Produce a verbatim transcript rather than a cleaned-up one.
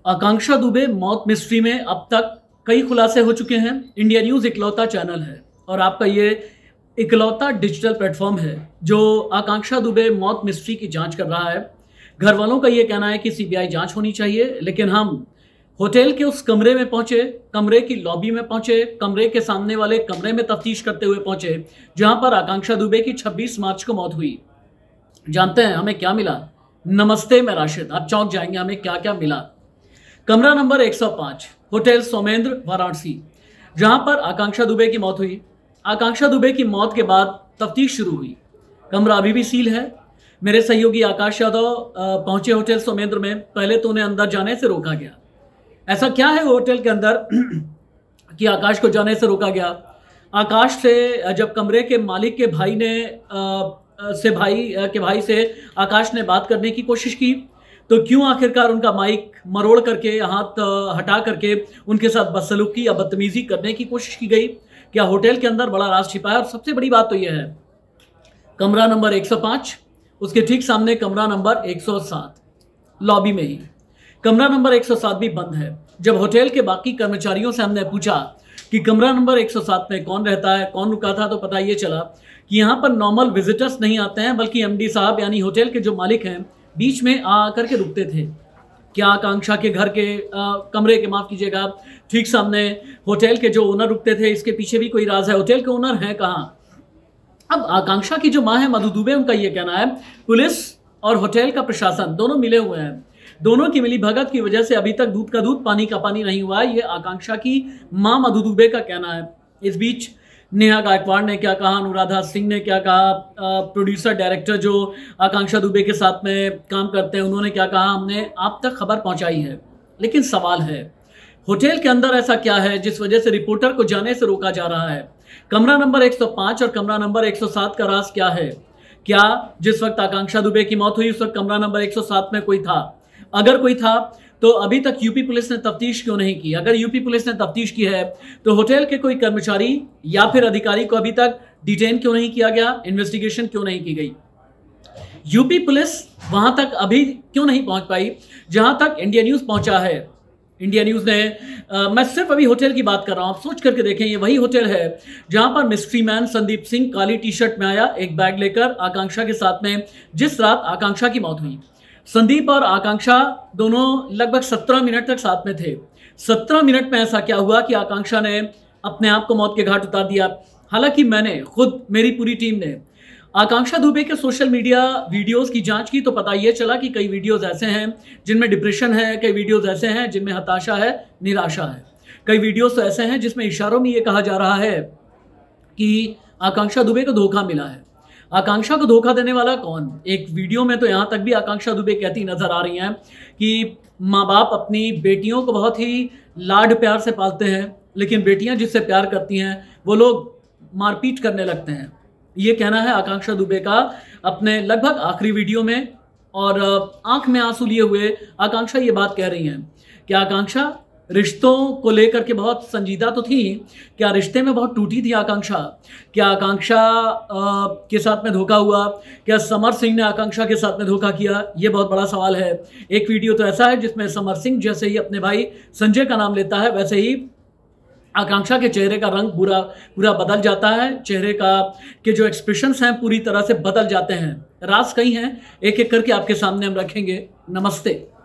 आकांक्षा दुबे मौत मिस्ट्री में अब तक कई खुलासे हो चुके हैं। इंडिया न्यूज़ इकलौता चैनल है और आपका ये इकलौता डिजिटल प्लेटफॉर्म है जो आकांक्षा दुबे मौत मिस्ट्री की जांच कर रहा है। घर वालों का ये कहना है कि सीबीआई जांच होनी चाहिए, लेकिन हम होटल के उस कमरे में पहुंचे, कमरे की लॉबी में पहुंचे, कमरे के सामने वाले कमरे में तफ्तीश करते हुए पहुंचे जहां पर आकांक्षा दुबे की छब्बीस मार्च को मौत हुई। जानते हैं हमें क्या मिला? नमस्ते मैं राशिद, आप चौंक जाएंगे हमें क्या क्या मिला। कमरा नंबर एक सौ पाँच, होटल सोमेंद्र वाराणसी, जहां पर आकांक्षा दुबे की मौत हुई। आकांक्षा दुबे की मौत के बाद तफ्तीश शुरू हुई। कमरा अभी भी सील है। मेरे सहयोगी आकाश यादव पहुंचे होटल सोमेंद्र में। पहले तो उन्हें अंदर जाने से रोका गया। ऐसा क्या है होटल के अंदर कि आकाश को जाने से रोका गया? आकाश से जब कमरे के मालिक के भाई ने आ, से भाई के भाई से आकाश ने बात करने की कोशिश की, तो क्यों आखिरकार उनका माइक मरोड़ करके, हाथ हटा करके उनके साथ बदसलूकी या बदतमीजी करने की कोशिश की गई? क्या होटल के अंदर बड़ा राज छिपा है? और सबसे बड़ी बात तो यह है, कमरा नंबर एक सौ पाँच, उसके ठीक सामने कमरा नंबर एक सौ सात, लॉबी में ही कमरा नंबर एक सौ सात भी बंद है। जब होटल के बाकी कर्मचारियों से हमने पूछा कि कमरा नंबर एक सौ सात में कौन रहता है, कौन रुका था, तो पता ये चला कि यहाँ पर नॉर्मल विजिटर्स नहीं आते हैं, बल्कि एमडी साहब यानी होटल के जो मालिक हैं बीच में आ करके रुकते थे। क्या आकांक्षा के घर के आ, कमरे के माफ कीजिएगा ठीक सामने होटल के जो ओनर रुकते थे? इसके पीछे भी कोई राज है। होटल के ओनर हैं कहाँ? अब आकांक्षा की जो मां है मधु दुबे, उनका ये कहना है पुलिस और होटल का प्रशासन दोनों मिले हुए हैं। दोनों की मिली भगत की वजह से अभी तक दूध का दूध पानी का पानी नहीं हुआ है, ये आकांक्षा की मां मधु दुबे का कहना है। इस बीच नेहा गायकवाड़ ने क्या कहा, अनुराधा सिंह ने क्या कहा, प्रोड्यूसर डायरेक्टर जो आकांक्षा दुबे के साथ में काम करते हैं उन्होंने क्या कहा, हमने आप तक खबर पहुंचाई है। लेकिन सवाल है होटल के अंदर ऐसा क्या है जिस वजह से रिपोर्टर को जाने से रोका जा रहा है? कमरा नंबर एक सौ पाँच और कमरा नंबर एक सौ सात का राज क्या है? क्या जिस वक्त आकांक्षा दुबे की मौत हुई उस वक्त कमरा नंबर एक सौ सात में कोई था? अगर कोई था तो अभी तक यूपी पुलिस ने तफ्तीश क्यों नहीं की? अगर यूपी पुलिस ने तफ्तीश की है तो होटल के कोई कर्मचारी या फिर अधिकारी को अभी तक डिटेन क्यों नहीं किया गया? इन्वेस्टिगेशन क्यों नहीं की गई? यूपी पुलिस वहां तक अभी क्यों नहीं पहुंच पाई जहां तक इंडिया न्यूज पहुंचा है? इंडिया न्यूज़ ने आ, मैं सिर्फ अभी होटल की बात कर रहा हूं, आप सोच करके देखें, ये वही होटल है जहां पर मिस्ट्री मैन संदीप सिंह काली टी शर्ट में आया, एक बैग लेकर आकांक्षा के साथ में, जिस रात आकांक्षा की मौत हुई। संदीप और आकांक्षा दोनों लगभग सत्रह मिनट तक साथ में थे। सत्रह मिनट में ऐसा क्या हुआ कि आकांक्षा ने अपने आप को मौत के घाट उतार दिया? हालांकि मैंने खुद, मेरी पूरी टीम ने आकांक्षा दुबे के सोशल मीडिया वीडियोस की जांच की तो पता ये चला कि कई वीडियोस ऐसे हैं जिनमें डिप्रेशन है, कई वीडियोस ऐसे हैं जिनमें हताशा है, निराशा है, कई वीडियोस तो ऐसे हैं जिसमें इशारों में ये कहा जा रहा है कि आकांक्षा दुबे को धोखा मिला है। आकांक्षा को धोखा देने वाला कौन? एक वीडियो में तो यहाँ तक भी आकांक्षा दुबे कहती नजर आ रही हैं कि माँ बाप अपनी बेटियों को बहुत ही लाड प्यार से पालते हैं, लेकिन बेटियां जिससे प्यार करती हैं वो लोग मारपीट करने लगते हैं। ये कहना है आकांक्षा दुबे का अपने लगभग आखिरी वीडियो में, और आंख में आंसू लिए हुए आकांक्षा ये बात कह रही हैं कि आकांक्षा रिश्तों को लेकर के बहुत संजीदा तो थी, क्या रिश्ते में बहुत टूटी थी आकांक्षा? क्या आकांक्षा के साथ में धोखा हुआ? क्या समर सिंह ने आकांक्षा के साथ में धोखा किया? ये बहुत बड़ा सवाल है। एक वीडियो तो ऐसा है जिसमें समर सिंह जैसे ही अपने भाई संजय का नाम लेता है वैसे ही आकांक्षा के चेहरे का रंग पूरा पूरा बदल जाता है, चेहरे का के जो एक्सप्रेशंस हैं पूरी तरह से बदल जाते हैं। राज कई हैं, एक एक करके आपके सामने हम रखेंगे। नमस्ते।